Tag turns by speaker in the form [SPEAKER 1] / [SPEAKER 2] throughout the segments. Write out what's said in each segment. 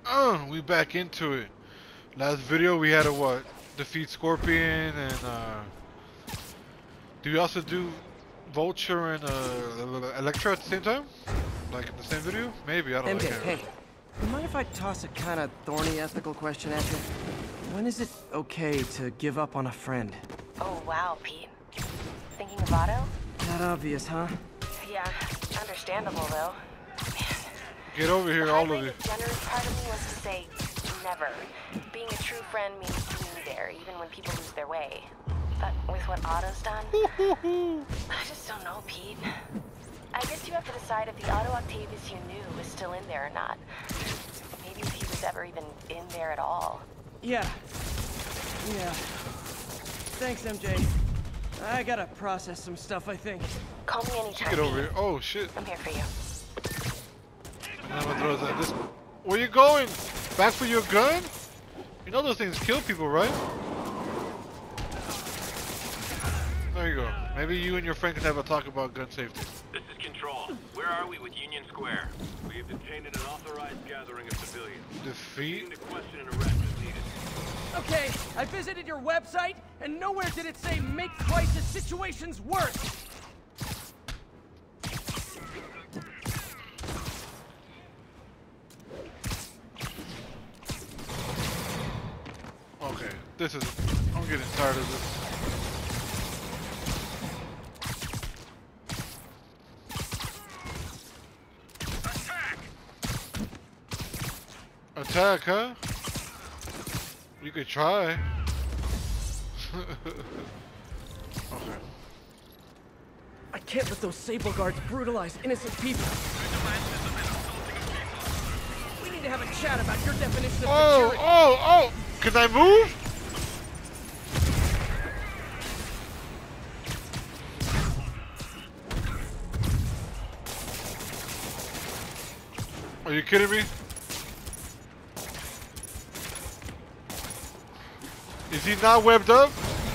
[SPEAKER 1] We back into it. Last video we had to what? Defeat Scorpion and do we also do Vulture and Electra at the same time? Like in the same video? Maybe, I don't know.
[SPEAKER 2] MJ, hey. You mind if I toss a kind of thorny ethical question at you? When is it okay to give up on a friend?
[SPEAKER 3] Oh, wow, Pete. Thinking of Otto?
[SPEAKER 2] Not obvious, huh?
[SPEAKER 3] Yeah, understandable, though.
[SPEAKER 1] Get over here, all of you.
[SPEAKER 3] The generous part of me was to say never. Being a true friend means being there, even when people lose their way. But with what Otto's done, I just don't know, Pete. I guess you have to decide if the Otto Octavius you knew is still in there or not. Maybe if he was ever even in there at all.
[SPEAKER 2] Yeah. Thanks, MJ. I gotta process some stuff, I think.
[SPEAKER 3] Call me anytime.
[SPEAKER 1] Get over here. Oh, shit.
[SPEAKER 3] I'm here for you.
[SPEAKER 1] And I'm gonna throw that this. Where you going? Back for your gun? You know those things kill people, right? There you go. Maybe you and your friend can have a talk about gun safety.
[SPEAKER 4] This is Control. Where are we with Union Square? We have detained an unauthorized gathering of civilians.
[SPEAKER 1] Defeat?
[SPEAKER 4] To question and arrest if needed.
[SPEAKER 2] Okay, I visited your website, and nowhere did it say make crisis situations worse.
[SPEAKER 1] Okay, this is. I'm getting tired of this. Attack, huh? You could try. Okay.
[SPEAKER 2] I can't let those Sable Guards brutalize innocent people. We need to have a chat about your definition of security.
[SPEAKER 1] Oh! Can I move? Are you kidding me? Is he not webbed up?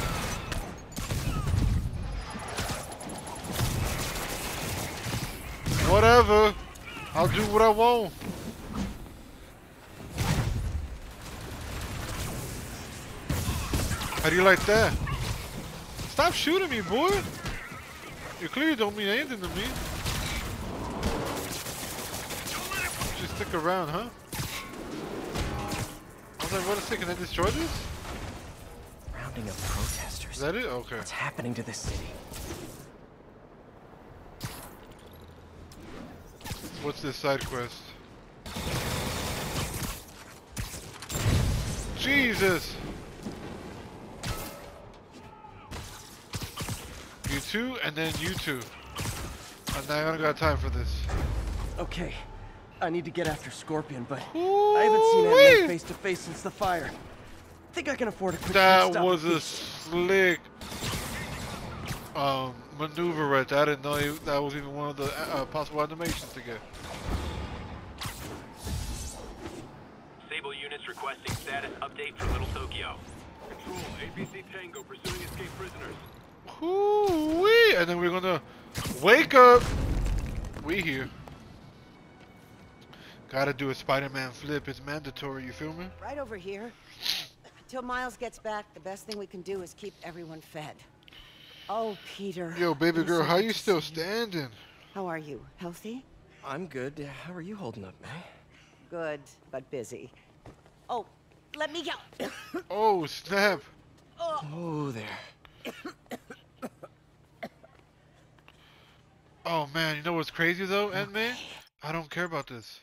[SPEAKER 1] Whatever. I'll do what I want. How do you like that? Stop shooting me, boy. You clearly don't mean anything to me. Just stick around, huh? I was like, what a second, can I destroy this?
[SPEAKER 2] Rounding up protesters.
[SPEAKER 1] Is that it? Okay.
[SPEAKER 2] What's happening to this city?
[SPEAKER 1] What's this side quest? Jesus! You two, and then you two. And I don't got time for this.
[SPEAKER 2] Okay, I need to get after Scorpion, but
[SPEAKER 1] Ooh-wee.
[SPEAKER 2] I haven't seen him face to face since the fire. Think I can afford a quick
[SPEAKER 1] That
[SPEAKER 2] stop
[SPEAKER 1] was
[SPEAKER 2] at
[SPEAKER 1] a
[SPEAKER 2] least.
[SPEAKER 1] slick maneuver right there. I didn't know that was even one of the possible animations to get.
[SPEAKER 4] Sable units requesting status update for Little Tokyo. Control, APC Tango pursuing escaped prisoners.
[SPEAKER 1] Ooh-wee. And then we're gonna wake up. We here. Gotta do a Spider-Man flip. It's mandatory, you feel me?
[SPEAKER 5] Right over here. Until Miles gets back, the best thing we can do is keep everyone fed. Oh, Peter.
[SPEAKER 1] Yo, baby
[SPEAKER 5] I'm
[SPEAKER 1] girl,
[SPEAKER 5] so
[SPEAKER 1] how
[SPEAKER 5] good
[SPEAKER 1] you
[SPEAKER 5] to
[SPEAKER 1] still
[SPEAKER 5] see you.
[SPEAKER 1] standing?
[SPEAKER 5] How are you? Healthy?
[SPEAKER 2] I'm good. How are you holding up, man?
[SPEAKER 5] Good, but busy. Oh, let me go.
[SPEAKER 1] Oh, snap.
[SPEAKER 2] Oh, there.
[SPEAKER 1] Oh, man, you know what's crazy, though, Ant-Man? I don't care about this.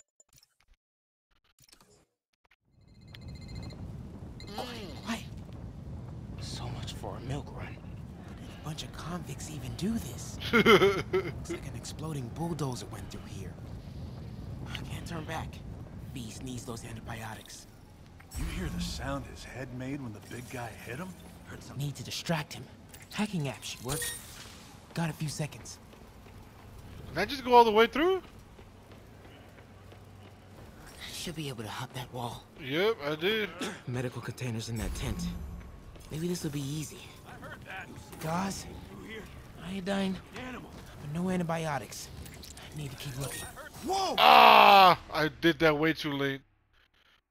[SPEAKER 6] What?
[SPEAKER 2] So much for a milk run.
[SPEAKER 6] How did a bunch of convicts even do this? Looks like an exploding bulldozer went through here. I can't turn back. Beast needs those antibiotics.
[SPEAKER 7] You hear the sound his head made when the big guy hit him?
[SPEAKER 6] Heard some need to distract him. Hacking app should work. Got a few seconds.
[SPEAKER 1] Can I just go all the way through?
[SPEAKER 6] Should be able to hop that wall.
[SPEAKER 1] Yep, I did.
[SPEAKER 2] Medical containers in that tent.
[SPEAKER 6] Maybe this will be easy.
[SPEAKER 4] I heard that.
[SPEAKER 6] Gauze, iodine,
[SPEAKER 4] Animal.
[SPEAKER 6] but no antibiotics. I need to keep looking.
[SPEAKER 7] Whoa!
[SPEAKER 1] Ah! I did that way too late.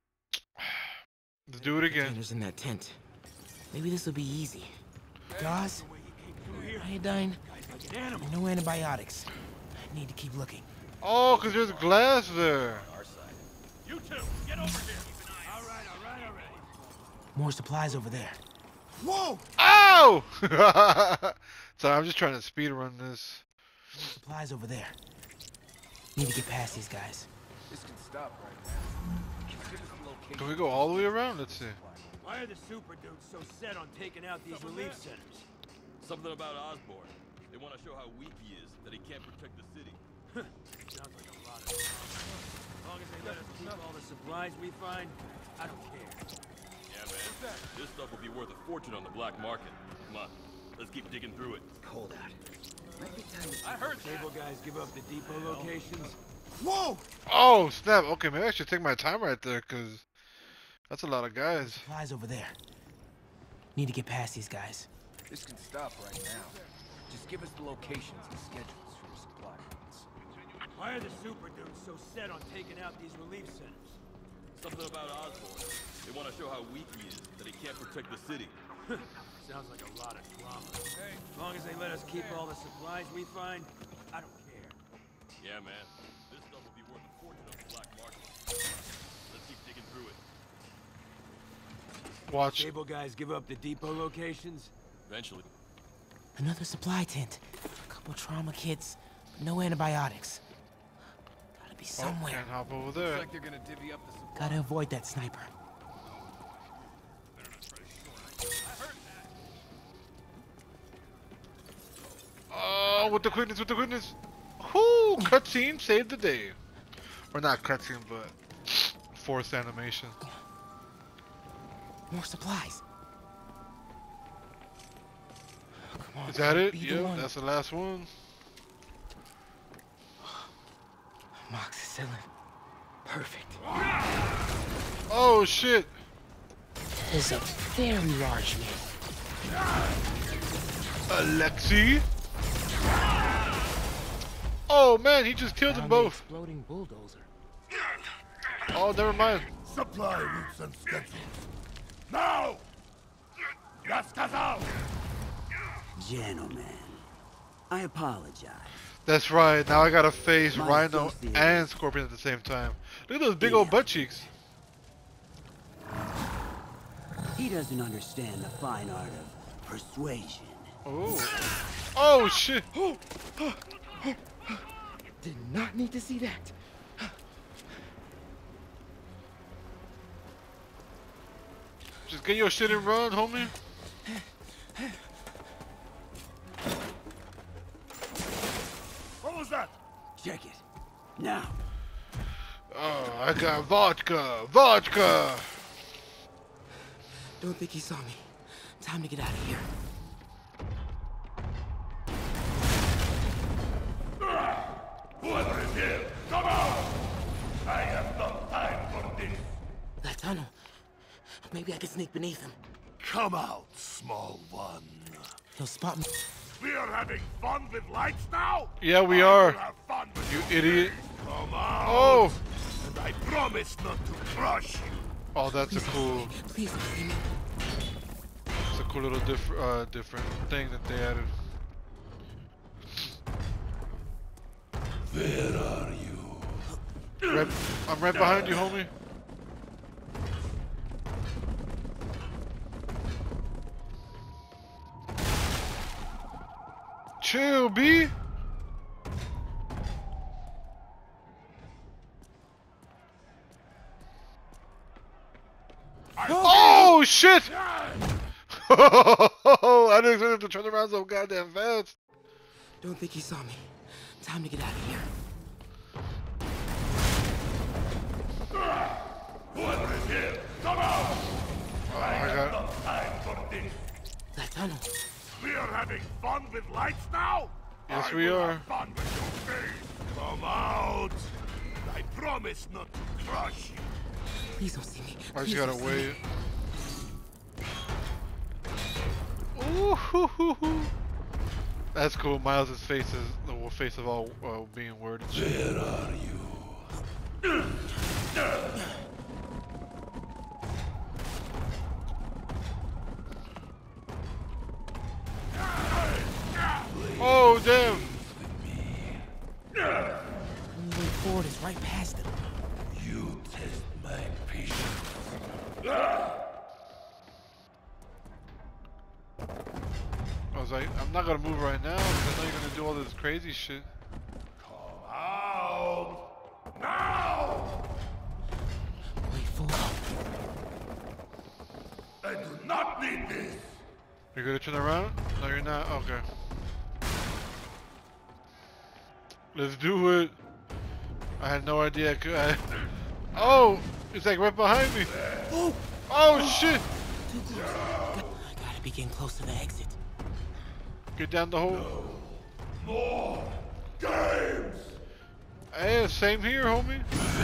[SPEAKER 1] Let's do it again.
[SPEAKER 6] Containers in that tent. Maybe this will be easy. Gauze, iodine, and no antibiotics. I need to keep looking.
[SPEAKER 1] Oh, because there's glass there.
[SPEAKER 4] You two, get over here. All right.
[SPEAKER 6] More supplies over there.
[SPEAKER 7] Whoa!
[SPEAKER 1] Ow! Sorry, I'm just trying to speed run this.
[SPEAKER 6] More supplies over there. Need to get past these guys.
[SPEAKER 8] This can stop right now. Just give us the location.
[SPEAKER 1] Can we go all the way around? Let's see.
[SPEAKER 9] Why are the super dudes so set on taking out these relief centers?
[SPEAKER 10] Something about Osborn. They want to show how weak he is, that he can't protect the city.
[SPEAKER 9] Sounds like a lot of fun. As long as they let us keep all the supplies we find, I don't care.
[SPEAKER 10] Yeah, man. This stuff will be worth a fortune on the black market. Come on, let's keep digging through it.
[SPEAKER 6] Cold out.
[SPEAKER 9] I heard cable guys give up the depot locations.
[SPEAKER 7] Whoa!
[SPEAKER 1] Oh, snap. Okay, maybe I should take my time right there, because that's a lot of guys.
[SPEAKER 6] Supplies over there. Need to get past these guys.
[SPEAKER 8] This can stop right now. Just give us the locations and schedules for your supply runs.
[SPEAKER 9] Why are the super dudes so set on taking out these relief centers?
[SPEAKER 10] Something about Osborn. They want to show how weak he is, that he can't protect the city.
[SPEAKER 9] Sounds like a lot of drama. Hey, as long as they let us keep all the supplies we find, I don't care.
[SPEAKER 10] Yeah, man. This stuff will be worth a fortune on the black market. Let's keep digging through it.
[SPEAKER 1] Watch.
[SPEAKER 9] Cable guys give up the depot locations?
[SPEAKER 10] Eventually.
[SPEAKER 6] Another supply tent. A couple trauma kits. No antibiotics. Gotta be
[SPEAKER 1] Oh,
[SPEAKER 6] somewhere.
[SPEAKER 1] can't hop over there.
[SPEAKER 8] Looks like they're gonna divvy up the supplies.
[SPEAKER 6] Gotta avoid that sniper.
[SPEAKER 1] Oh, with the quickness, with the quickness. Whoo, cutscene saved the day. Or not cutscene, but forced animation.
[SPEAKER 6] More supplies. Come on,
[SPEAKER 1] Is that it?
[SPEAKER 6] be the
[SPEAKER 1] Yep,
[SPEAKER 6] one.
[SPEAKER 1] that's the last one.
[SPEAKER 6] Amoxicillin. Perfect.
[SPEAKER 1] Oh, shit.
[SPEAKER 6] Is a very large man.
[SPEAKER 1] Alexi? Oh, man, he just killed them
[SPEAKER 6] Found the
[SPEAKER 1] both.
[SPEAKER 6] exploding bulldozer.
[SPEAKER 1] Oh, never mind.
[SPEAKER 7] Supply routes and schedules. Now! Yaskazal!
[SPEAKER 11] Gentlemen, I apologize.
[SPEAKER 1] That's right. Now I gotta face
[SPEAKER 11] My
[SPEAKER 1] Rhino
[SPEAKER 11] associate.
[SPEAKER 1] and Scorpion at the same time. Look at those big old butt cheeks.
[SPEAKER 11] He doesn't understand the fine art of persuasion.
[SPEAKER 1] Oh. Oh, shit.
[SPEAKER 6] Did not need to see that.
[SPEAKER 1] Just get your shit and run, homie.
[SPEAKER 7] What was that?
[SPEAKER 11] Check it. Now.
[SPEAKER 1] Oh, I got vodka. Vodka.
[SPEAKER 6] Don't think he saw me. Time to get out of here.
[SPEAKER 7] Whoever is here, come out! I have no time for this.
[SPEAKER 6] That tunnel. Maybe I can sneak beneath him.
[SPEAKER 7] Come out, small one.
[SPEAKER 6] He'll spot me.
[SPEAKER 7] We are having fun with lights now?
[SPEAKER 1] Yeah, we
[SPEAKER 7] I
[SPEAKER 1] are.
[SPEAKER 7] will have fun with
[SPEAKER 1] You idiot.
[SPEAKER 7] Come out!
[SPEAKER 1] Oh.
[SPEAKER 7] And I promise not to crush you.
[SPEAKER 1] Oh, that's a cool.
[SPEAKER 6] Please don't see me.
[SPEAKER 1] It's a cool little different thing that they added.
[SPEAKER 7] Where are you?
[SPEAKER 1] Right, I'm right behind you, homie. Chill, B. Oh shit! I didn't expect him to turn around so goddamn fast.
[SPEAKER 6] Don't think he saw me. Time to get out of here.
[SPEAKER 7] Whoever is here, come out!
[SPEAKER 1] Oh, I got
[SPEAKER 7] No time for this.
[SPEAKER 6] That tunnel.
[SPEAKER 7] We are having fun with lights now?
[SPEAKER 1] Yes,
[SPEAKER 7] I
[SPEAKER 1] we
[SPEAKER 7] will
[SPEAKER 1] are.
[SPEAKER 7] have fun with your face. Come out! I promise not to crush you.
[SPEAKER 6] Please don't see me.
[SPEAKER 1] I just
[SPEAKER 6] Please
[SPEAKER 1] gotta
[SPEAKER 6] don't see
[SPEAKER 1] wait.
[SPEAKER 6] me.
[SPEAKER 1] Ooh, hoo, hoo, hoo. That's cool. Miles' face is the face of all being word and shit.
[SPEAKER 7] Where are you?
[SPEAKER 1] was like, I'm not gonna move right now because I know you're gonna do all this crazy shit.
[SPEAKER 7] Come out! Now!
[SPEAKER 6] Wait, fool.
[SPEAKER 7] I do not need this!
[SPEAKER 1] You're gonna turn around? No, you're not? Okay. Let's do it. I had no idea I could. Oh! It's like right behind me. Oh shit!
[SPEAKER 6] I gotta be getting close to the exit.
[SPEAKER 1] Get down the hole.
[SPEAKER 7] More games!
[SPEAKER 1] Hey, same here, homie.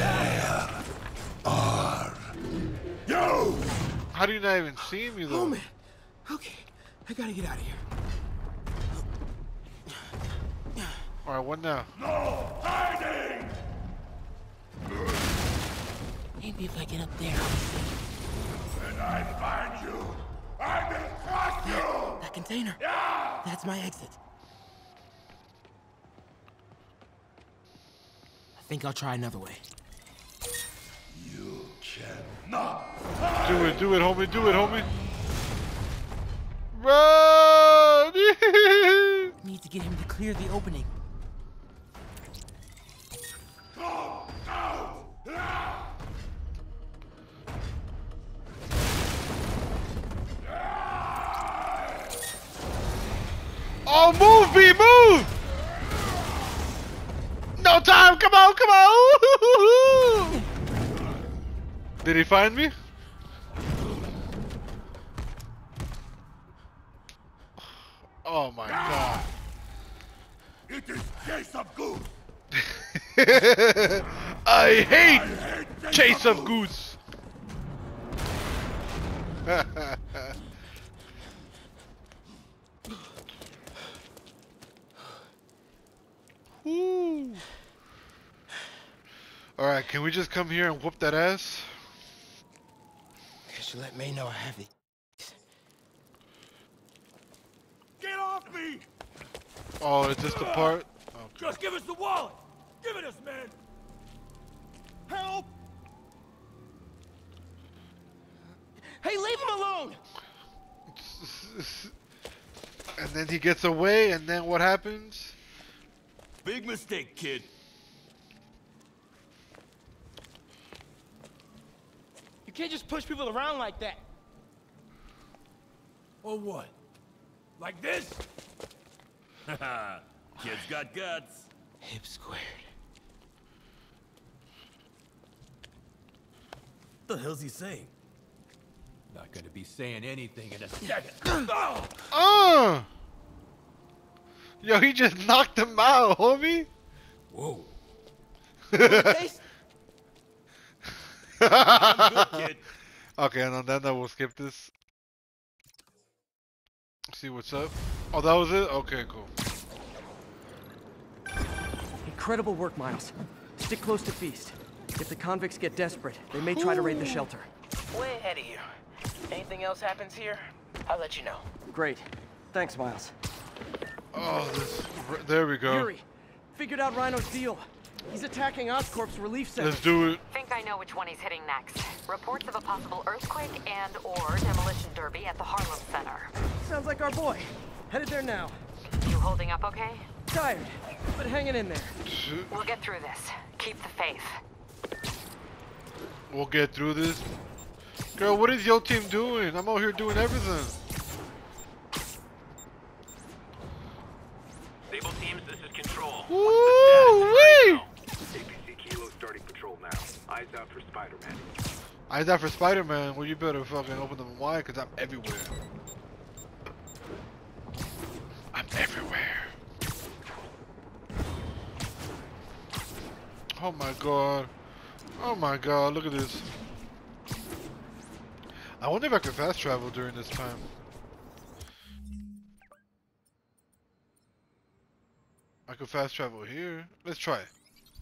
[SPEAKER 7] Are you?
[SPEAKER 1] How do you not even see me though?
[SPEAKER 6] Oh man. Okay, I gotta get out of here.
[SPEAKER 1] Alright, what now?
[SPEAKER 7] No hiding!
[SPEAKER 6] Maybe if I get up there, I'll be safe.
[SPEAKER 7] When I find you, I will crush you!
[SPEAKER 6] That container.
[SPEAKER 7] Yeah!
[SPEAKER 6] That's my exit. I think I'll try another way.
[SPEAKER 7] You cannot.
[SPEAKER 1] Do it, homie. Do it, homie. Run!
[SPEAKER 6] Need to get him to clear the opening.
[SPEAKER 7] Go out!
[SPEAKER 1] Oh, move, B, move! No time, come on, come on! Did he find me? Oh my god.
[SPEAKER 7] It is Chase of Goose!
[SPEAKER 1] I hate Chase of Goose! Alright, can we just come here and whoop that ass?
[SPEAKER 6] Guess you let May know I have it.
[SPEAKER 9] Get off me!
[SPEAKER 1] Oh, is this the part? Okay.
[SPEAKER 9] Just give us the wallet! Give it us, man! Help!
[SPEAKER 6] Hey, leave him alone!
[SPEAKER 1] And then he gets away, and then what happens?
[SPEAKER 10] Big mistake, kid.
[SPEAKER 6] You can't just push people around like that.
[SPEAKER 9] Or what? Like this?
[SPEAKER 10] Haha. Kid's got guts.
[SPEAKER 6] Hip squared.
[SPEAKER 9] What the hell's he saying? Not gonna be saying anything in a second.
[SPEAKER 1] Yo, he just knocked him out, homie.
[SPEAKER 9] Whoa.
[SPEAKER 10] I'm good, kid.
[SPEAKER 1] Okay, and on that note, we'll skip this. See what's up. Oh, that was it? Okay, cool.
[SPEAKER 2] Incredible work, Miles. Stick close to Feast. If the convicts get desperate, they may try to raid the shelter.
[SPEAKER 6] Way ahead of you. Anything else happens here, I'll let you know.
[SPEAKER 2] Great. Thanks, Miles.
[SPEAKER 1] Oh, there we go.
[SPEAKER 2] Yuri, figured out Rhino's deal. He's attacking Oscorp's relief center.
[SPEAKER 1] Let's do it.
[SPEAKER 3] Think I know which one he's hitting next. Reports of a possible earthquake and/or demolition derby at the Harlem Center.
[SPEAKER 2] Sounds like our boy. Headed there now.
[SPEAKER 3] You holding up okay?
[SPEAKER 2] Tired, but hanging in there.
[SPEAKER 3] We'll get through this. Keep the faith.
[SPEAKER 1] We'll get through this. Girl, what is your team doing? I'm out here doing everything.
[SPEAKER 4] Sable teams, this is Control.
[SPEAKER 1] Woo-wee!
[SPEAKER 4] APC Kilo starting patrol now. Eyes out for Spider-Man.
[SPEAKER 1] Eyes out for Spider-Man. Well, you better fucking open them wide, because I'm everywhere. I'm everywhere. Oh my god. Oh my god, look at this. I wonder if I could fast travel during this time. I could fast travel here. Let's try it.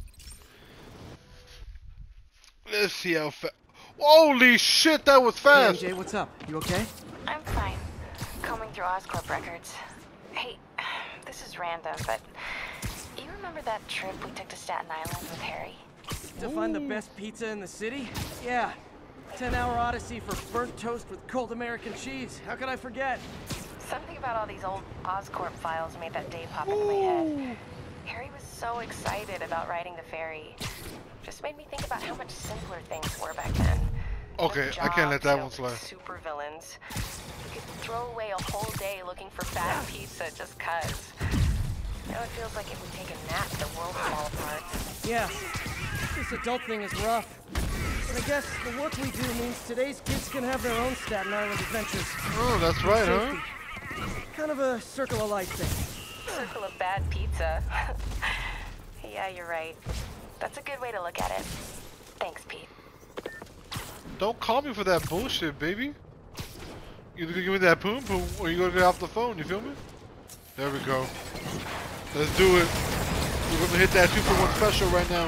[SPEAKER 1] Let's see how fast. Holy shit, that was fast!
[SPEAKER 2] Hey, MJ, what's up? You okay?
[SPEAKER 3] I'm fine. Combing through Oscorp records. Hey, this is random, but you remember that trip we took to Staten Island with Harry?
[SPEAKER 2] To find the best pizza in the city? Yeah. 10-hour odyssey for burnt toast with cold American cheese. How could I forget?
[SPEAKER 3] Something about all these old Oscorp files made that day pop into my head. Harry was so excited about riding the ferry. Just made me think about how much simpler things were back then.
[SPEAKER 1] Okay, I can't let that one slide.
[SPEAKER 3] Super villains. You could throw away a whole day looking for bad pizza just cuz. Now it feels like it would take a nap the world fall apart.
[SPEAKER 2] Yeah, this adult thing is rough. But I guess the work we do means today's kids can have their own Staten Island adventures.
[SPEAKER 1] Oh, that's right, huh?
[SPEAKER 2] Kind of a circle of life thing.
[SPEAKER 3] Circle of bad pizza. Yeah, you're right. That's a good way to look at it. Thanks, Pete.
[SPEAKER 1] Don't call me for that bullshit, baby. You gonna give me that poom poom, or you gonna get off the phone, you feel me? There we go. Let's do it. We're gonna hit that 2-for-1 special right now.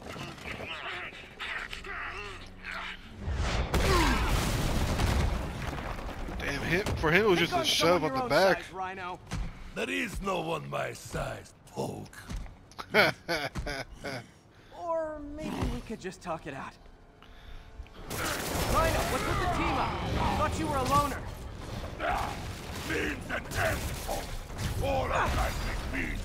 [SPEAKER 1] Damn, for him it was just a shove on the back.
[SPEAKER 2] Rhino.
[SPEAKER 7] There is no one my size, Polk.
[SPEAKER 2] Or maybe we could just talk it out. Rhino, what's with the team up? I thought you were a loner.
[SPEAKER 7] Means and ends, Polk. All of life is means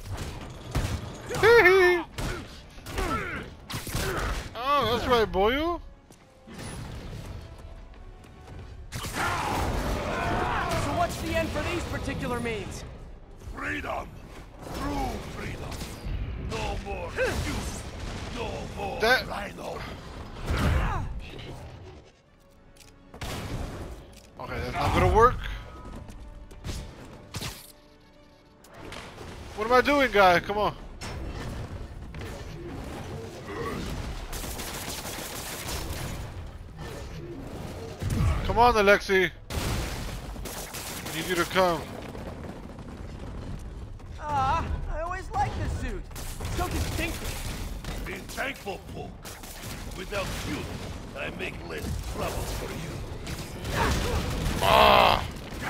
[SPEAKER 7] and ends.
[SPEAKER 1] Oh, that's right, boyo.
[SPEAKER 2] So what's the end for these particular means?
[SPEAKER 7] Freedom. True freedom. No more excuse. No more Rhino.
[SPEAKER 1] Okay, that's not gonna work. What am I doing, guy? Come on. Come on, Alexei. I need you to come.
[SPEAKER 2] I always liked this suit. So distinctive.
[SPEAKER 7] Be thankful, Polk. Without you, I make less trouble for you.
[SPEAKER 1] Ah!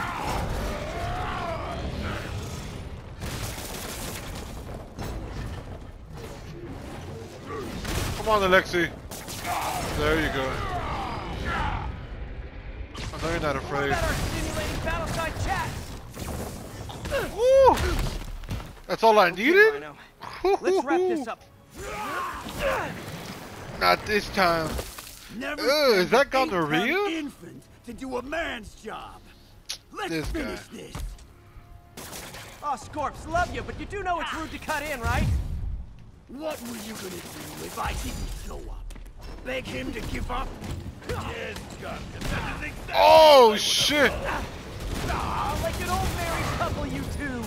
[SPEAKER 1] Come on, Alexei. There you go. I know you're not afraid. Woo! That's all I needed?
[SPEAKER 2] Let's wrap this up.
[SPEAKER 1] Not this time.
[SPEAKER 11] Never
[SPEAKER 1] is that gonorrhea?
[SPEAKER 11] Infant to do a man's job. Let's
[SPEAKER 1] This guy.
[SPEAKER 11] finish this.
[SPEAKER 2] Oh, Scorps, love you, but you do know it's rude to cut in, right?
[SPEAKER 11] What were you gonna do if I didn't show up? Beg him to give up?
[SPEAKER 7] Yes, Gungan, that is exactly
[SPEAKER 1] Oh,
[SPEAKER 7] what I
[SPEAKER 1] shit!
[SPEAKER 2] Like an old married couple, you two.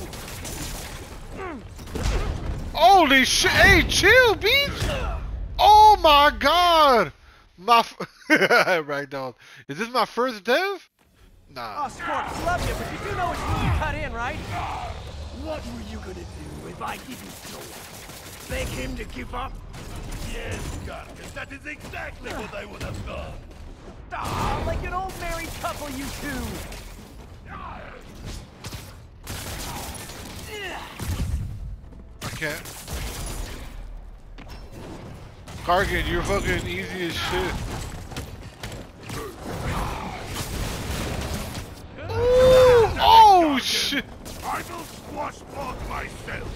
[SPEAKER 1] Holy shit! Hey, chill, beach! Oh my god! My Ragdoll. Is this my first dev? Nah.
[SPEAKER 2] Oh, Scorps, love you, but you do know it's rude to cut in, right?
[SPEAKER 11] What were you gonna do if I didn't show up? Beg him to give up?
[SPEAKER 7] Yes, Gungan, that is exactly what I would have done.
[SPEAKER 2] Like an old married couple, you two.
[SPEAKER 1] I can't. Kargan, you're fucking easy as shit. Ooh, oh shit!
[SPEAKER 7] I will squash Polk myself.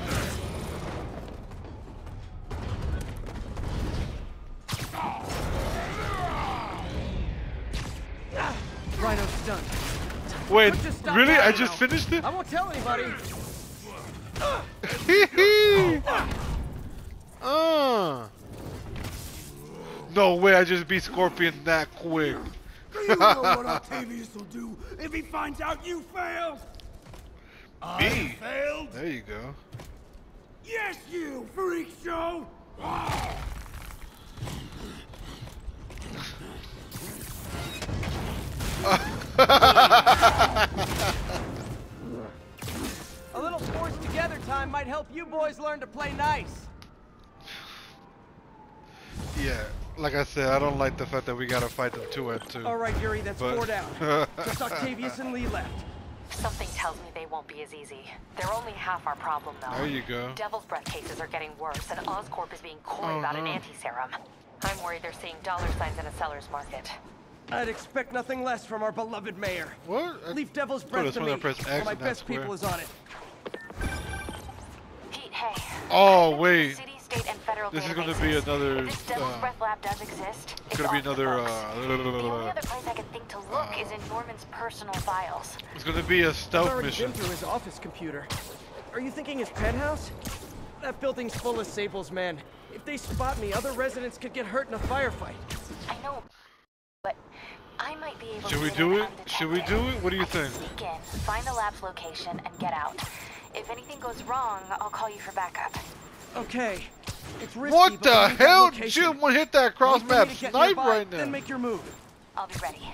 [SPEAKER 2] Rhino's done.
[SPEAKER 1] Wait,
[SPEAKER 2] Just stop
[SPEAKER 1] really?
[SPEAKER 2] now,
[SPEAKER 1] I just
[SPEAKER 2] Rhino.
[SPEAKER 1] finished it?
[SPEAKER 2] I won't tell anybody.
[SPEAKER 1] No way, I just beat Scorpion that quick.
[SPEAKER 11] Do you know what Octavius will do if he finds out you failed?
[SPEAKER 1] Me?
[SPEAKER 7] Failed?
[SPEAKER 1] There you go.
[SPEAKER 11] Yes, you freak show!
[SPEAKER 2] A little forced together time might help you boys learn to play nice.
[SPEAKER 1] Yeah, like I said, I don't like the fact that we gotta fight them 2-on-2.
[SPEAKER 2] All right, Yuri, that's
[SPEAKER 1] But-
[SPEAKER 2] 4 down. Just Octavius and Lee left.
[SPEAKER 3] Something tells me they won't be as easy. They're only half our problem, though.
[SPEAKER 1] There you go.
[SPEAKER 3] Devil's Breath cases are getting worse, and Oscorp is being coy about an anti-serum. I'm worried they're seeing dollar signs in a seller's market.
[SPEAKER 2] I'd expect nothing less from our beloved mayor.
[SPEAKER 1] What?
[SPEAKER 2] Leave Devil's Breath to me,
[SPEAKER 1] X
[SPEAKER 2] my
[SPEAKER 1] and
[SPEAKER 2] best
[SPEAKER 1] square.
[SPEAKER 2] people is on it.
[SPEAKER 3] Pete, hey.
[SPEAKER 1] Oh wait,
[SPEAKER 3] City, state, and federal
[SPEAKER 1] this is going to
[SPEAKER 3] databases.
[SPEAKER 1] be another.
[SPEAKER 3] If this Devil's Breath lab does exist,
[SPEAKER 1] It's going to be another.
[SPEAKER 3] the only other place I can think to look is in Norman's personal files.
[SPEAKER 1] It's going to be a
[SPEAKER 2] I've
[SPEAKER 1] stealth
[SPEAKER 2] already
[SPEAKER 1] mission.
[SPEAKER 2] been through his office computer. Are you thinking his penthouse? That building's full of Sables, man. If they spot me, other residents could get hurt in a firefight.
[SPEAKER 3] I know, but I might be able
[SPEAKER 1] Should
[SPEAKER 3] to
[SPEAKER 1] we
[SPEAKER 3] get
[SPEAKER 1] do
[SPEAKER 3] in
[SPEAKER 1] it? Should we do it? What do you
[SPEAKER 3] I can
[SPEAKER 1] think?
[SPEAKER 3] sneak in, find the lab's location, and get out. If anything goes wrong, I'll call you for backup.
[SPEAKER 2] Okay. It's risky,
[SPEAKER 1] What
[SPEAKER 2] but
[SPEAKER 1] the
[SPEAKER 2] we need that
[SPEAKER 1] hell?
[SPEAKER 2] location.
[SPEAKER 1] Jim, want to hit that cross
[SPEAKER 2] Wait for me
[SPEAKER 1] map
[SPEAKER 2] to get
[SPEAKER 1] snipe
[SPEAKER 2] nearby,
[SPEAKER 1] right now.
[SPEAKER 2] Then make your move.
[SPEAKER 3] I'll be ready.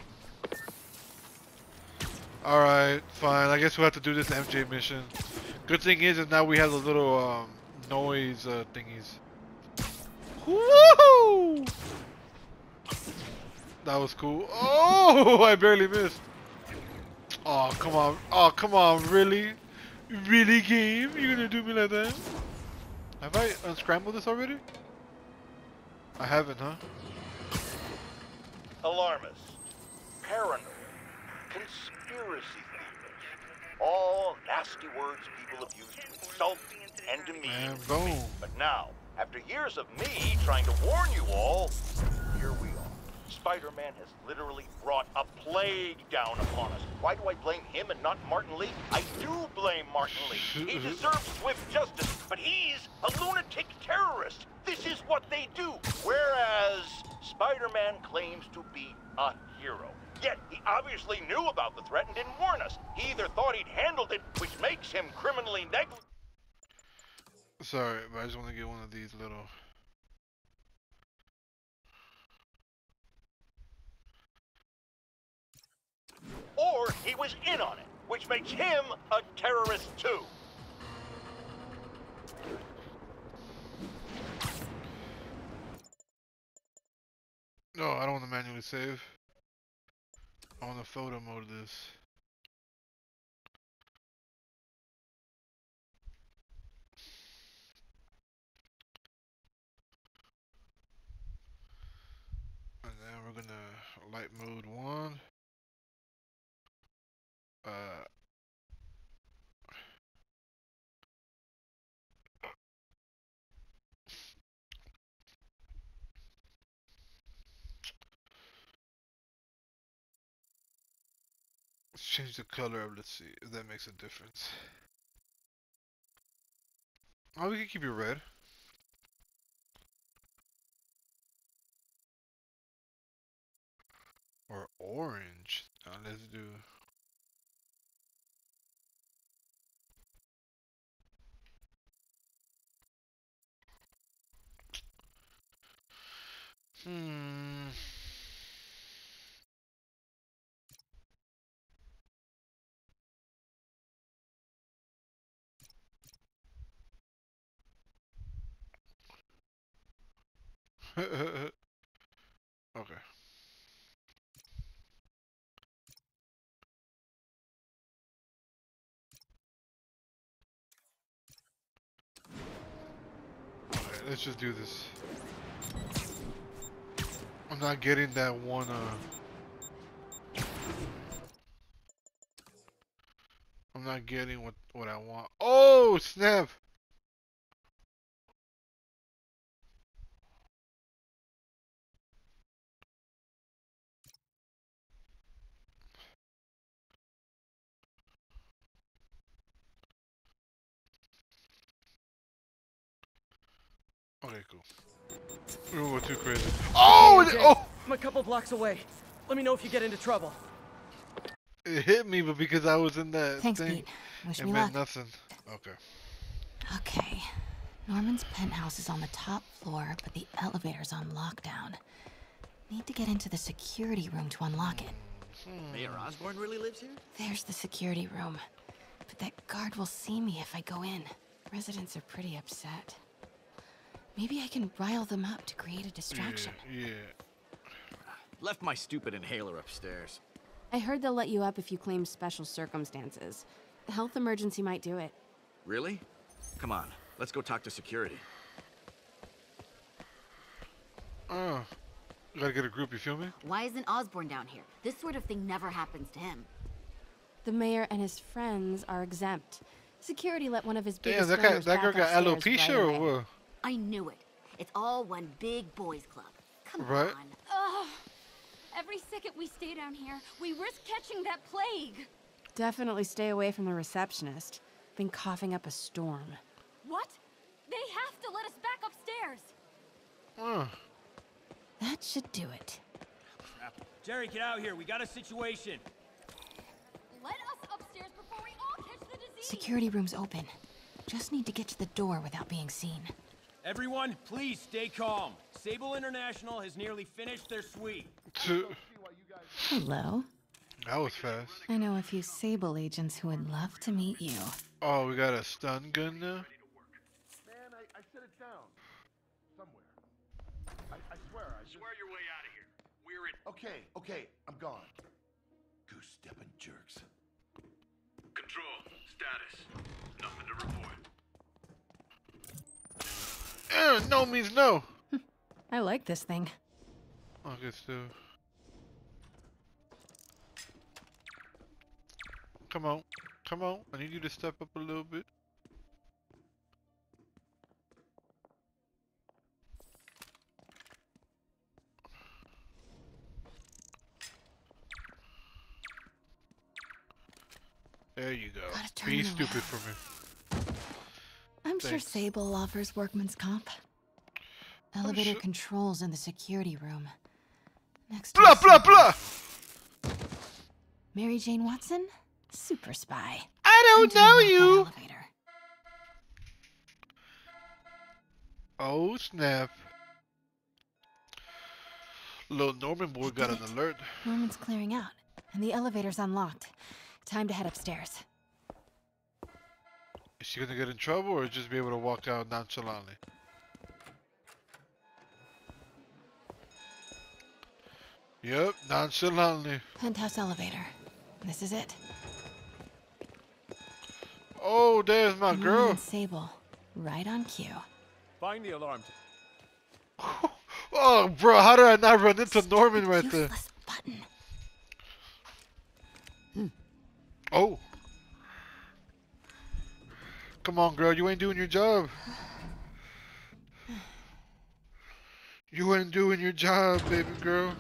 [SPEAKER 1] Alright, fine. I guess we'll have to do this MJ mission. Good thing is now we have the little noise thingies. Woohoo! That was cool. Oh, I barely missed. Oh, come on. Oh, come on. Really? Really, game? You gonna do me like that? Have I unscrambled this already? I haven't, huh?
[SPEAKER 7] Alarmists, paranoid, conspiracy theorists, all nasty words people have used to insult and demean.
[SPEAKER 1] And boom.
[SPEAKER 7] But now, after years of me trying to warn you all, here we are. Spider-Man has literally brought a plague down upon us. Why do I blame him and not Martin Lee? I do blame Martin Lee. He deserves swift justice, but he's a lunatic terrorist. This is what they do. Whereas Spider-Man claims to be a hero. Yet he obviously knew about the threat and didn't warn us. He either thought he'd handled it, which makes him criminally negligent.
[SPEAKER 1] Sorry, but I just want to get one of these little...
[SPEAKER 7] Or he was in on it, which makes him a terrorist too.
[SPEAKER 1] No, I don't want to manually save. I want to photo mode this. And then we're gonna light mode 1. Let's change the color of, let's see if that makes a difference. Oh, we can keep it red. Or orange. Now let's do... Okay. Alright, let's just do this. I'm not getting that one, I'm not getting what I want. Oh, snap! Okay, cool. We won't go too crazy. Oh!
[SPEAKER 2] Hey,
[SPEAKER 1] Oh!
[SPEAKER 2] I'm a couple blocks away. Let me know if you get into trouble.
[SPEAKER 1] It hit me, but because I was in that
[SPEAKER 12] Thanks,
[SPEAKER 1] thing,
[SPEAKER 12] Pete. Wish
[SPEAKER 1] it
[SPEAKER 12] me
[SPEAKER 1] meant
[SPEAKER 12] luck.
[SPEAKER 1] nothing. Okay.
[SPEAKER 12] Okay. Norman's penthouse is on the top floor, but the elevator's on lockdown. Need to get into the security room to unlock it.
[SPEAKER 8] Mayor Osborn really lives here?
[SPEAKER 12] There's the security room. But that guard will see me if I go in. Residents are pretty upset. Maybe I can rile them up to create a distraction.
[SPEAKER 1] Yeah.
[SPEAKER 8] Left my stupid inhaler upstairs.
[SPEAKER 13] I heard they'll let you up if you claim special circumstances. A health emergency might do it.
[SPEAKER 8] Really? Come on, let's go talk to security.
[SPEAKER 1] You gotta get a group, you feel me?
[SPEAKER 14] Why isn't Osborn down here? This sort of thing never happens to him.
[SPEAKER 13] The mayor and his friends are exempt. Security let one of his
[SPEAKER 1] Damn,
[SPEAKER 13] biggest
[SPEAKER 1] that
[SPEAKER 13] donors
[SPEAKER 1] girl
[SPEAKER 13] back
[SPEAKER 1] got
[SPEAKER 13] upstairs
[SPEAKER 1] alopecia
[SPEAKER 13] right
[SPEAKER 1] or
[SPEAKER 13] away.
[SPEAKER 1] what?
[SPEAKER 14] I knew it. It's all one big boys club. Come
[SPEAKER 1] Right.
[SPEAKER 14] on.
[SPEAKER 15] Ugh. Every second we stay down here, we risk catching that plague.
[SPEAKER 13] Definitely stay away from the receptionist. Been coughing up a storm.
[SPEAKER 15] What? They have to let us back upstairs.
[SPEAKER 13] That should do it.
[SPEAKER 9] Jerry, get out here. We got a situation.
[SPEAKER 15] Let us upstairs before we all catch the disease.
[SPEAKER 12] Security room's open. Just need to get to the door without being seen.
[SPEAKER 9] Everyone, please stay calm. Sable International has nearly finished their sweep.
[SPEAKER 13] Hello.
[SPEAKER 1] That was fast.
[SPEAKER 12] I know a few Sable agents who would love to meet you.
[SPEAKER 1] Oh, we got a stun gun now?
[SPEAKER 7] Man, I set it down. Somewhere. I swear, I just...
[SPEAKER 4] Swear your way out of here. We're in...
[SPEAKER 7] Okay, I'm gone. Goose-stepping jerks.
[SPEAKER 4] Control. Status. Nothing to report.
[SPEAKER 1] No means no.
[SPEAKER 13] I like this thing.
[SPEAKER 1] I guess so. Come on. Come on. I need you to step up a little bit. There you go. Be stupid for me.
[SPEAKER 12] I'm sure
[SPEAKER 1] Thanks.
[SPEAKER 12] Sable offers workman's comp. Elevator controls in the security room. Next to
[SPEAKER 1] Blah, blah, blah!
[SPEAKER 12] Mary Jane Watson? Super spy.
[SPEAKER 1] I don't know you!
[SPEAKER 12] Elevator.
[SPEAKER 1] Oh, snap. Little Norman boy got an alert.
[SPEAKER 12] Norman's clearing out, and the elevator's unlocked. Time to head upstairs.
[SPEAKER 1] Is she gonna get in trouble or just be able to walk out nonchalantly? Yep, nonchalantly.
[SPEAKER 12] Penthouse elevator. This is it.
[SPEAKER 1] Oh, there's my
[SPEAKER 12] Norman
[SPEAKER 1] girl.
[SPEAKER 12] and Sable. Right on cue.
[SPEAKER 8] Find the alarm.
[SPEAKER 1] Oh, bro, how did I not run into Norman right there?
[SPEAKER 12] Button.
[SPEAKER 1] Oh. Come on, girl, you ain't doing your job. You ain't doing your job, baby girl.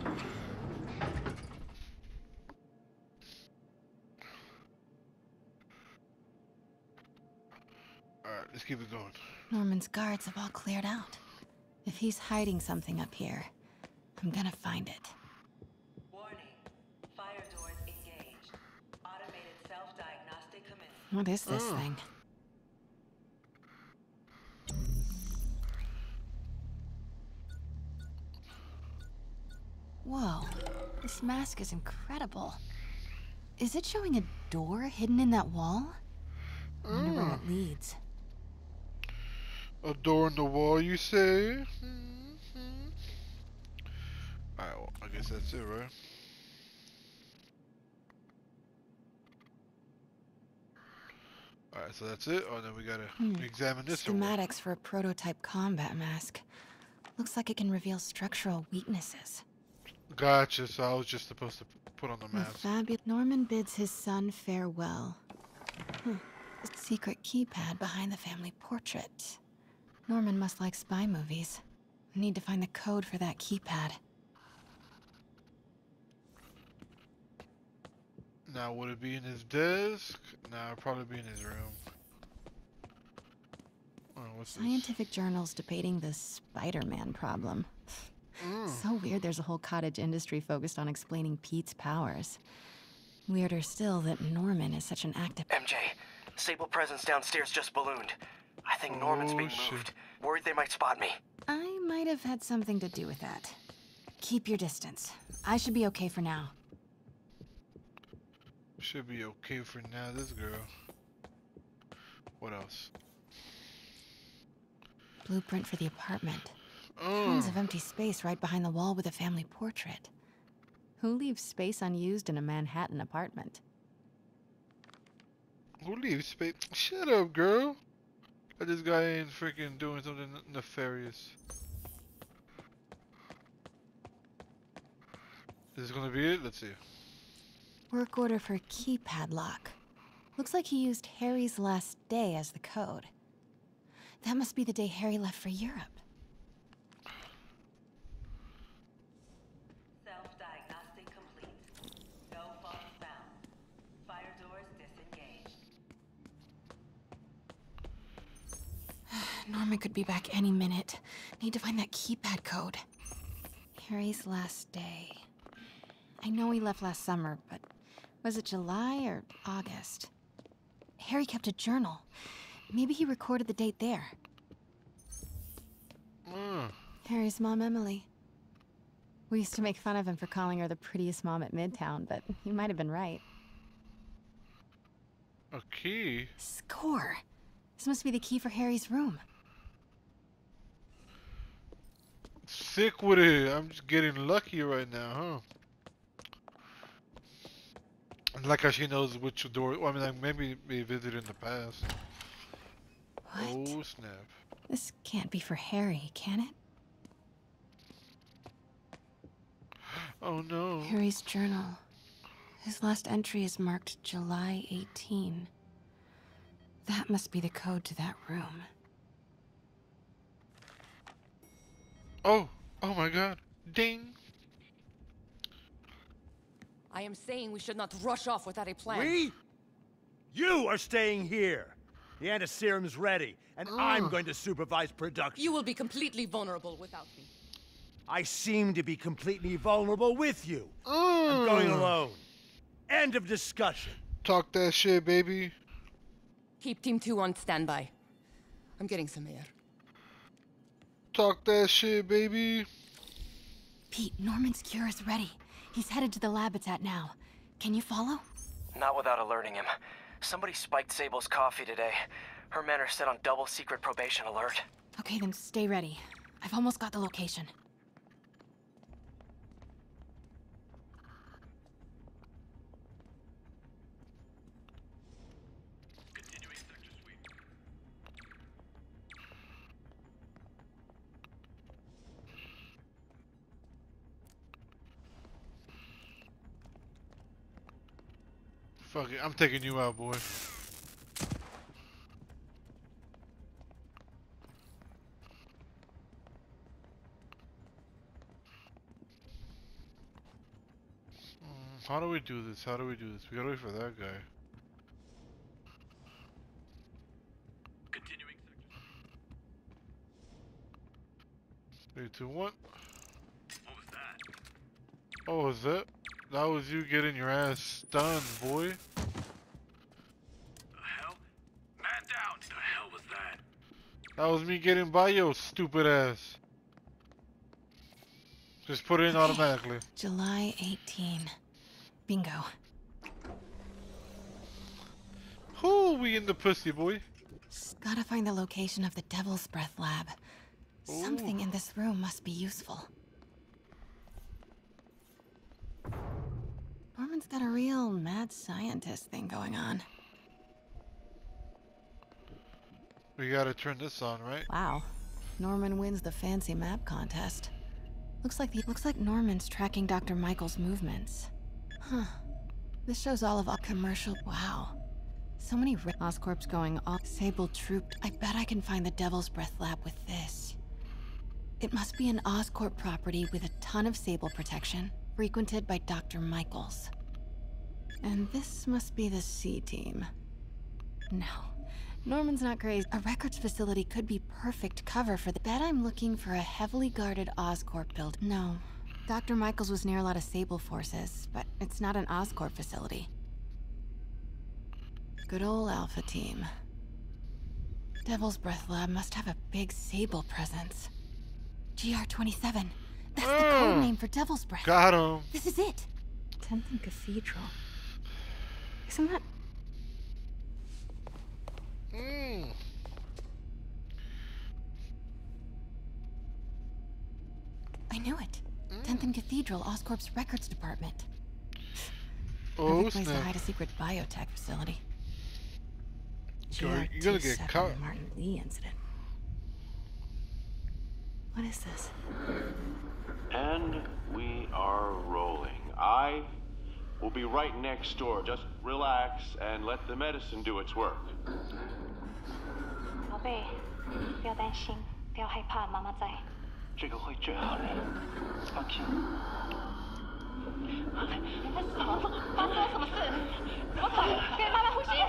[SPEAKER 1] Alright, let's keep it going.
[SPEAKER 12] Norman's guards have all cleared out. If he's hiding something up here, I'm gonna find it.
[SPEAKER 16] Warning. Fire doors engaged. Automated self-diagnostic commenced.
[SPEAKER 12] What is this thing? Whoa, this mask is incredible. Is it showing a door hidden in that wall? I wonder where it leads.
[SPEAKER 1] A door in the wall, you say? Alright, well, I guess that's it, right? Alright, so that's it? Oh, then we gotta examine this one.
[SPEAKER 12] Schematics for a prototype combat mask. Looks like it can reveal structural weaknesses.
[SPEAKER 1] Gotcha, so I was just supposed to put on the mask.
[SPEAKER 12] Norman bids his son farewell. A secret keypad behind the family portrait. Norman must like spy movies. Need to find the code for that keypad.
[SPEAKER 1] Now, would it be in his desk? Nah, it'd probably be in his room. Oh, what's
[SPEAKER 12] Scientific journals debating the Spider-Man problem. So weird there's a whole cottage industry focused on explaining Pete's powers. Weirder still that Norman is such an active...
[SPEAKER 2] MJ, Sable presence downstairs just ballooned. I think Norman's being moved. Worried they might spot me.
[SPEAKER 12] I might have had something to do with that. Keep your distance. I should be okay for now.
[SPEAKER 1] Should be okay for now, this girl. What else?
[SPEAKER 12] Blueprint for the apartment. Tons of empty space right behind the wall with a family portrait. Who leaves space unused in a Manhattan apartment?
[SPEAKER 1] Who leaves space? Shut up, girl. This guy ain't freaking doing something nefarious. This is gonna be it? Let's see.
[SPEAKER 12] Work order for keypad lock. Looks like he used Harry's last day as the code. That must be the day Harry left for Europe.
[SPEAKER 16] Self-diagnostic complete. No faults found. Fire doors disengaged.
[SPEAKER 12] Norman could be back any minute. Need to find that keypad code. Harry's last day. I know he left last summer, but was it July or August? Harry kept a journal. Maybe he recorded the date there. Harry's mom, Emily. We used to make fun of him for calling her the prettiest mom at Midtown, but he might have been right.
[SPEAKER 1] A key?
[SPEAKER 12] Score! This must be the key for Harry's room.
[SPEAKER 1] Sick with it. I'm just getting lucky right now, huh? Like how she knows which door. Well, I mean, like maybe we visited in the past.
[SPEAKER 12] What?
[SPEAKER 1] Oh snap!
[SPEAKER 12] This can't be for Harry, can it?
[SPEAKER 1] Oh no.
[SPEAKER 12] Harry's journal. His last entry is marked July 18. That must be the code to that room.
[SPEAKER 1] Oh! Oh my god! Ding!
[SPEAKER 17] I am saying we should not rush off without a plan.
[SPEAKER 18] We? You are staying here. The antiserum's ready, and I'm going to supervise production.
[SPEAKER 17] You will be completely vulnerable without me.
[SPEAKER 18] I seem to be completely vulnerable with you. I'm going alone. End of discussion.
[SPEAKER 1] Talk that shit, baby.
[SPEAKER 17] Keep Team 2 on standby. I'm getting some air.
[SPEAKER 1] Talk that shit, baby.
[SPEAKER 12] Pete, Norman's cure is ready. He's headed to the lab it's at now. Can you follow?
[SPEAKER 19] Not without alerting him. Somebody spiked Sable's coffee today. Her men are set on double secret probation alert.
[SPEAKER 12] Okay, then stay ready. I've almost got the location.
[SPEAKER 1] Fuck it, I'm taking you out, boy. How do we do this? How do we do this? We gotta wait for that guy.
[SPEAKER 4] Continuing section.
[SPEAKER 1] 3, 2, 1.
[SPEAKER 4] What was that?
[SPEAKER 1] Oh, was that? That was you getting your ass stunned, boy.
[SPEAKER 4] The hell? Man down! The hell was that?
[SPEAKER 1] That was me getting by your stupid ass. Just put it in automatically.
[SPEAKER 12] July 18. Bingo.
[SPEAKER 1] Who we in the pussy, boy?
[SPEAKER 12] Gotta find the location of the Devil's Breath lab. Something in this room must be useful. Norman's got a real mad scientist thing going on.
[SPEAKER 1] We gotta turn this on, right?
[SPEAKER 12] Wow. Norman wins the fancy map contest. Looks like Norman's tracking Dr. Michael's movements. Huh. This shows all of our commercial. Wow. So many Oscorp's going all Sable trooped. I bet I can find the Devil's Breath lab with this. It must be an Oscorp property with a ton of Sable protection, frequented by Dr. Michaels. And this must be the C team. No. Norman's not crazy. A records facility could be perfect cover for the bet I'm looking for a heavily guarded Oscorp build. No. Dr. Michaels was near a lot of Sable forces, but it's not an Oscorp facility. Good old Alpha team. Devil's Breath Lab must have a big Sable presence. GR-27. That's the code name for Devil's Breath.
[SPEAKER 1] Got him.
[SPEAKER 12] This is it. 10th and Cathedral. Isn't that... I knew it. 10th and Cathedral, Oscorp's records department. Perfect place to hide a secret biotech facility.
[SPEAKER 1] You're gonna get caught.
[SPEAKER 12] The Martin Lee incident. What is this?
[SPEAKER 20] And we are rolling. We'll be right next door. Just relax and let the medicine do its work.
[SPEAKER 21] 宝贝，不要担心，不要害怕，妈妈在。
[SPEAKER 20] 这个会治好你，放心。
[SPEAKER 21] 什么？发生了什么事？怎么可能？给妈妈呼吸！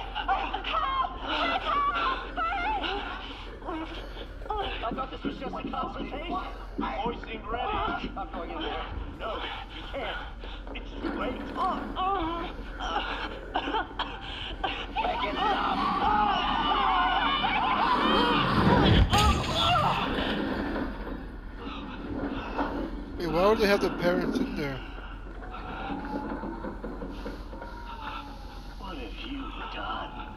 [SPEAKER 7] I thought this was just a consultation. Boys seemed ready. I'm going in there. No, you can't. It's too late. Make it stop.
[SPEAKER 1] Hey, why would they have the parents in there?
[SPEAKER 7] What have you done?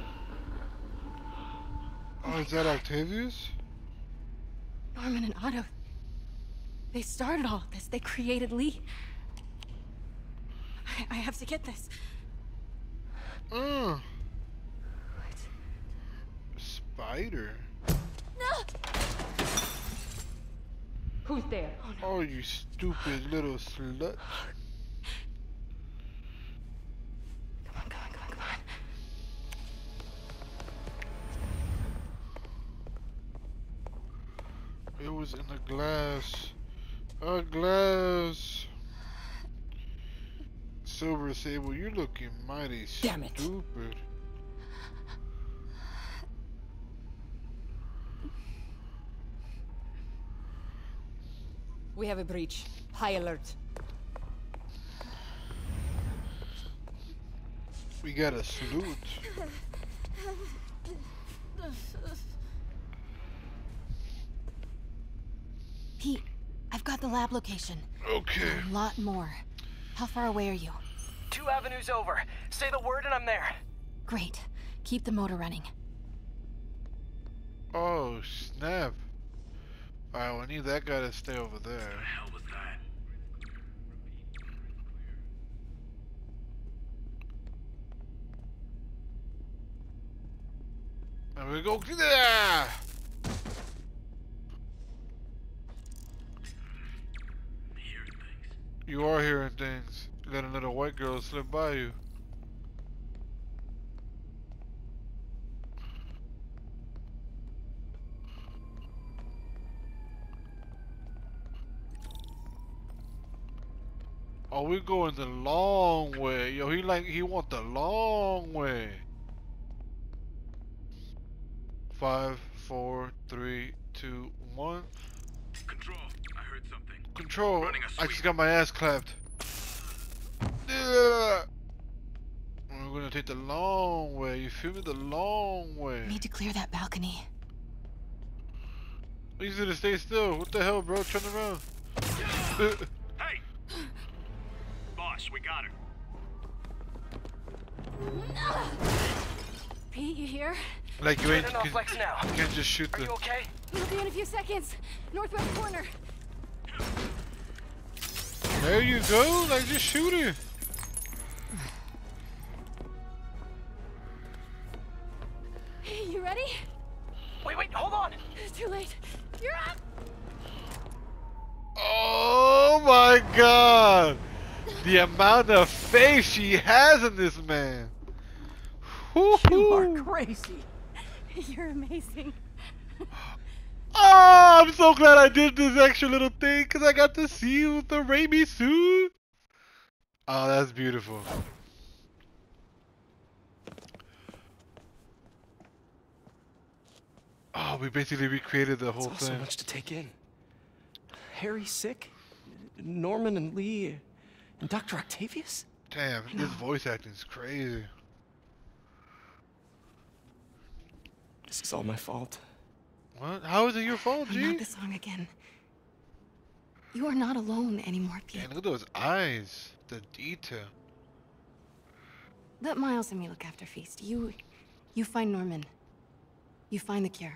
[SPEAKER 1] Oh, is that Octavius?
[SPEAKER 12] Norman and Otto. They started all of this. They created Lee. I have to get this.
[SPEAKER 1] Spider.
[SPEAKER 15] Who's there?
[SPEAKER 1] Oh, you stupid little slut.
[SPEAKER 12] Come on.
[SPEAKER 1] It was in a glass. A glass. Silver Sable, you're looking mighty stupid.
[SPEAKER 17] We have a breach. High alert.
[SPEAKER 1] We got a salute.
[SPEAKER 12] Pete, I've got the lab location.
[SPEAKER 1] Okay.
[SPEAKER 12] A lot more. How far away are you?
[SPEAKER 19] 2 avenues over. Say the word and I'm there.
[SPEAKER 12] Great. Keep the motor running.
[SPEAKER 1] Oh, snap. Alright, we need that guy to stay over there.
[SPEAKER 4] What the hell was that?
[SPEAKER 1] And we go. Yeah! You are hearing things. You let another white girl slip by you. Oh, we're going the long way. Yo, he want the long way. 5, 4, 3, 2, 1.
[SPEAKER 4] Control, I heard something.
[SPEAKER 1] Control, I just got my ass clapped. Yeah. We're gonna take the long way. You feel me? The long way.
[SPEAKER 12] Need to clear that balcony.
[SPEAKER 1] Easy to stay still. What the hell, bro? Turn around.
[SPEAKER 4] Hey! Boss, we got her.
[SPEAKER 12] Pete, you here?
[SPEAKER 1] Like you ain't.
[SPEAKER 19] Turning off Lex now.
[SPEAKER 1] You can't just shoot
[SPEAKER 19] Are
[SPEAKER 1] the.
[SPEAKER 19] you okay?
[SPEAKER 12] We'll be in a few seconds. Northwest corner.
[SPEAKER 1] There you go. Like just shoot her.
[SPEAKER 12] Hey, you ready?
[SPEAKER 19] Wait, hold on.
[SPEAKER 12] Too late. You're up.
[SPEAKER 1] Oh my God! The amount of faith she has in this man.
[SPEAKER 2] You are crazy.
[SPEAKER 12] You're amazing.
[SPEAKER 1] Oh, I'm so glad I did this extra little thing because I got to see you with the Raimi suit. Oh, that's beautiful. Oh, we basically recreated the whole
[SPEAKER 2] It's
[SPEAKER 1] thing.
[SPEAKER 2] so much to take in. Harry's sick. Norman and Lee and Dr. Octavius.
[SPEAKER 1] Damn, this voice acting is crazy.
[SPEAKER 2] This is all my fault.
[SPEAKER 1] What? How is it your fault, G?
[SPEAKER 12] Not the song again. You are not alone anymore, Pete.
[SPEAKER 1] Man, look at those eyes. The detail.
[SPEAKER 12] Let Miles and me look after Feast. You find Norman. You find the cure.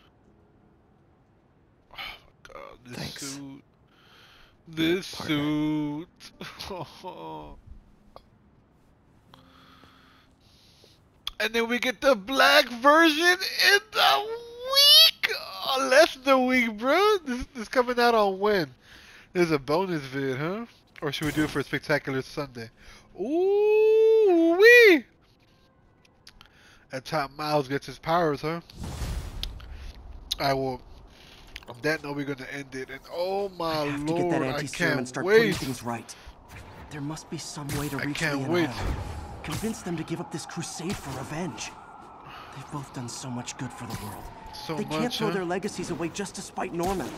[SPEAKER 1] Oh my God, this
[SPEAKER 2] Thanks.
[SPEAKER 1] suit. This suit. And then we get the black version in the week. Oh, less than a week, bro. This is coming out on when? There's a bonus vid, huh? Or should we do it for a spectacular Sunday? Ooh wee! That's how Miles gets his powers, huh? I will. On that note, we're gonna end it. And oh my
[SPEAKER 2] I have to
[SPEAKER 1] lord,
[SPEAKER 2] get that
[SPEAKER 1] I
[SPEAKER 2] anti-serum and
[SPEAKER 1] can't
[SPEAKER 2] start putting
[SPEAKER 1] wait!
[SPEAKER 2] things right. There must be some way to
[SPEAKER 1] I
[SPEAKER 2] reach
[SPEAKER 1] can't
[SPEAKER 2] Lee and
[SPEAKER 1] wait.
[SPEAKER 2] Otto. Convince them to give up this crusade for revenge. They've both done so much good for the world.
[SPEAKER 1] So
[SPEAKER 2] they can't
[SPEAKER 1] much,
[SPEAKER 2] throw
[SPEAKER 1] huh?
[SPEAKER 2] their legacies away just to spite Norman.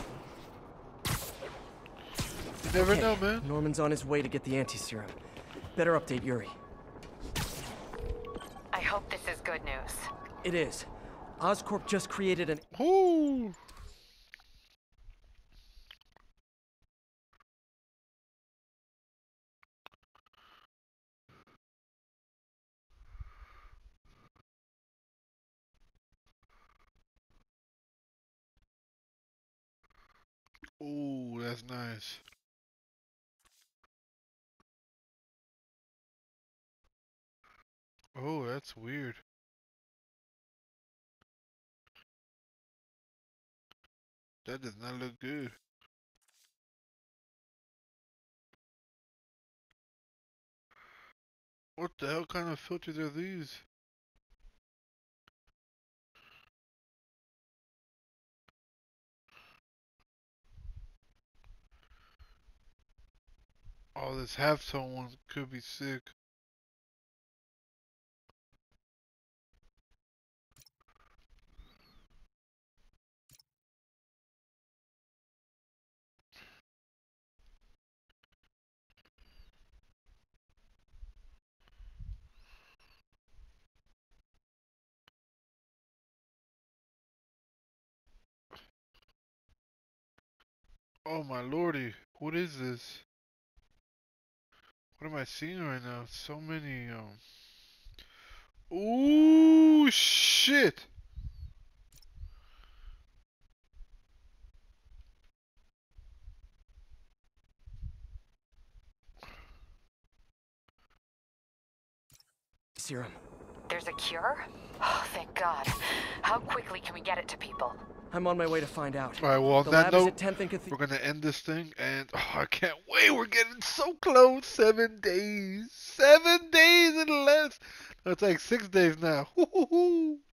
[SPEAKER 1] You never
[SPEAKER 2] Okay,
[SPEAKER 1] know, man.
[SPEAKER 2] Norman's on his way to get the anti-serum. Better update Yuri.
[SPEAKER 3] I hope this is good news.
[SPEAKER 2] It is. Oscorp just created an...
[SPEAKER 1] Ooh. Ooh, that's nice. Oh, that's weird. That does not look good. What the hell kind of filters are these? Oh, this half-tone one could be sick. Oh my lordy, what is this? What am I seeing right now? So many, Ooh, shit!
[SPEAKER 2] Serum.
[SPEAKER 3] There's a cure? Oh, thank God. How quickly can we get it to people?
[SPEAKER 2] I'm on my way to find out.
[SPEAKER 1] Alright, well, on
[SPEAKER 2] the
[SPEAKER 1] that
[SPEAKER 2] lab is
[SPEAKER 1] note,
[SPEAKER 2] at 10th and
[SPEAKER 1] we're gonna end this thing, and I can't wait. We're getting so close. 7 days. 7 days and less. That's like 6 days now.